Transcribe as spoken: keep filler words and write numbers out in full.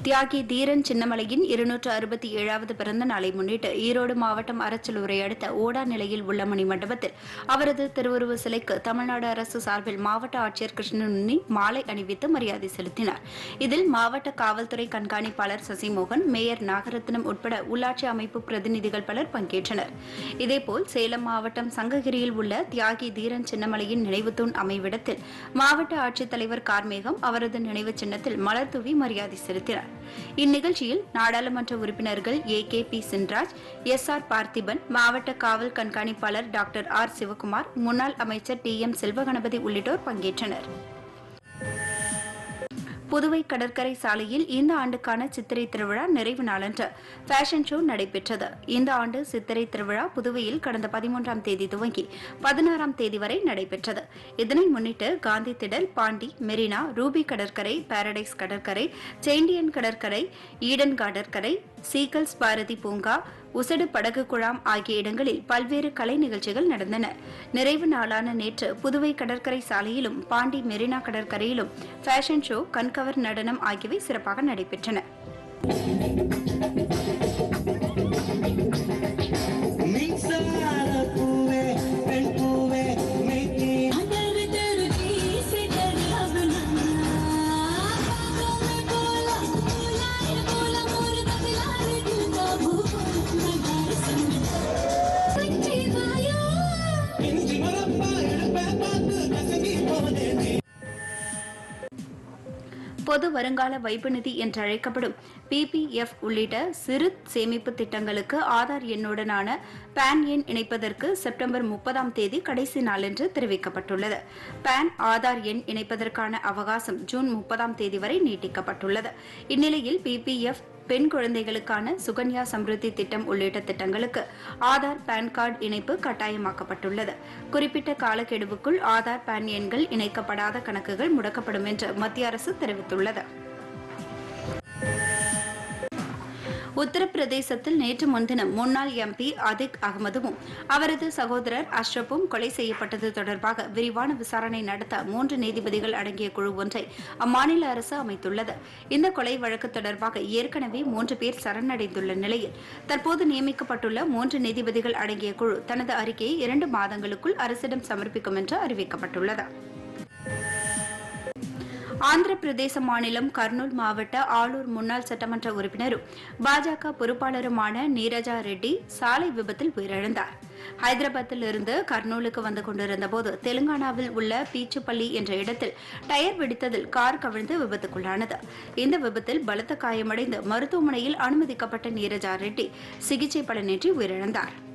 தியாகி தீரன் சின்னமலையின் இருநூற்று அறுபத்தி ஏழாவது பிறந்த நாளை முன்னிட்டு ஈரோடு மாவட்டம் அரச்சலூரை அடுத்த ஓடா நிலையில் உள்ள மணி மண்டபத்தில் அவரது திருவுருவ சிலைக்கு தமிழ்நாடு அரசு சார்பில் மாவட்ட ஆட்சியர் கிருஷ்ணனுண்ணி மாலை அணிவித்து மரியாதை செலுத்தினார். இதில் மாவட்ட காவல்துறை கண்காணிப்பாளர் சசிமோகன், மேயர் நாகரத்னம் உட்பட உள்ளாட்சி அமைப்பு பிரதிநிதிகள் பலர் பங்கேற்றனர். இதேபோல் சேலம் மாவட்டம் சங்ககிரியில் உள்ள தியாகி தீரன் சின்னமலையின் நினைவுத்தூண் அமைவிடத்தில் மாவட்ட ஆட்சித்தலைவர் கார்மேகம் அவரது நினைவு சின்னத்தில் மலர் தூவி மரியாதை செலுத்தினார். இந்நிகழ்ச்சியில் நாடாளுமன்ற உறுப்பினர்கள் A K P Chinraj, S R Parthiban, மாவட்ட காவல் கண்காணிப்பாளர் டாக்டர் ஆர் சிவகுமார், முன்னாள் அமைச்சர் டி எம் செல்வகணபதி உள்ளிட்டோர் பங்கேற்றனர். புதுவை கடற்கரை சாலையில் இந்த ஆண்டுக்கான சித்திரை திருவிழா நிறைவு நாளன்று ஃபேஷன் ஷோ நடைபெற்றது. இந்த ஆண்டு சித்திரை திருவிழா புதுவையில் கடந்த பதிமூன்றாம் தேதி துவங்கி பதினாறாம் தேதி வரை நடைபெற்றது. இதனை முன்னிட்டு காந்தி திடல், பாண்டி, மெரினா, ரூபி கடற்கரை, பாரடைஸ் கடற்கரை, செயின்டியன் கடற்கரை, ஈடன் கடற்கரை, சீகல்ஸ் பாரதி பூங்கா, உசடு படகு குழாம் ஆகிய இடங்களில் பல்வேறு கலை நிகழ்ச்சிகள் நடந்தன. நிறைவு நாளான நேற்று புதுவை கடற்கரை சாலையிலும் பாண்டி மெரினா கடற்கரையிலும் ஃபேஷன் ஷோ, கண்கவர் நடனம் ஆகியவை சிறப்பாக நடைபெற்றன. பொது வருங்கால வைப்பு நிதி என்றழைக்கப்படும் பி பி எஃப் உள்ளிட்ட சிறு சேமிப்பு திட்டங்களுக்கு ஆதார் எண்ணுடனான பான் எண் இணைப்பதற்கு செப்டம்பர் முப்பதாம் தேதி கடைசி நாள் என்று தெரிவிக்கப்பட்டுள்ளது. பான், ஆதார் எண் இணைப்பதற்கான அவகாசம் ஜூன் முப்பதாம் தேதி வரை நீட்டிக்கப்பட்டுள்ளது. இந்நிலையில் பி பி எஃப், பெண் குழந்தைகளுக்கான சுகன்யா சம்ருத்தி திட்டம் உள்ளிட்ட திட்டங்களுக்கு ஆதார், பான் கார்டு இணைப்பு கட்டாயமாக்கப்பட்டுள்ளது. குறிப்பிட்ட காலக்கெடுவுக்குள் ஆதார், பான் எண்கள் இணைக்கப்படாத கணக்குகள் முடக்கப்படும் என்று மத்திய அரசு தெரிவித்துள்ளது. உத்தரப்பிரதேசத்தில் நேற்று முன்தினம் முன்னாள் எம் பி அதிக் அகமதுவும் அவரது சகோதரர் அஷ்ரப்பும் கொலை செய்யப்பட்டது தொடர்பாக விரிவான விசாரணை நடத்த மூன்று நீதிபதிகள் அடங்கிய குழு ஒன்றை அம்மாநில அரசு அமைத்துள்ளது. இந்த கொலை வழக்கு தொடர்பாக ஏற்கனவே மூன்று பேர் சரணடைந்துள்ள நிலையில் தற்போது நியமிக்கப்பட்டுள்ள மூன்று நீதிபதிகள் அடங்கிய குழு தனது அறிக்கையை இரண்டு மாதங்களுக்குள் அரசிடம் சமர்ப்பிக்கும் என்று அறிவிக்கப்பட்டுள்ளது. ஆந்திர பிரதேச மாநிலம் கர்னூல் மாவட்ட ஆளூர் முன்னாள் சட்டமன்ற உறுப்பினரும் பாஜக பொறுப்பாளருமான நீரஜா ரெட்டி சாலை விபத்தில் உயிரிழந்தார். ஹைதராபாத்தில் இருந்து கர்னூலுக்கு வந்து கொண்டிருந்தபோது தெலுங்கானாவில் உள்ள பீச்சுப்பள்ளி என்ற இடத்தில் டயர் வெடித்ததில் கார் கவிழ்ந்து விபத்துக்குள்ளானது. இந்த விபத்தில் பலத்த காயமடைந்து மருத்துவமனையில் அனுமதிக்கப்பட்ட நீரஜா ரெட்டி சிகிச்சை பலனின்றி உயிரிழந்தார்.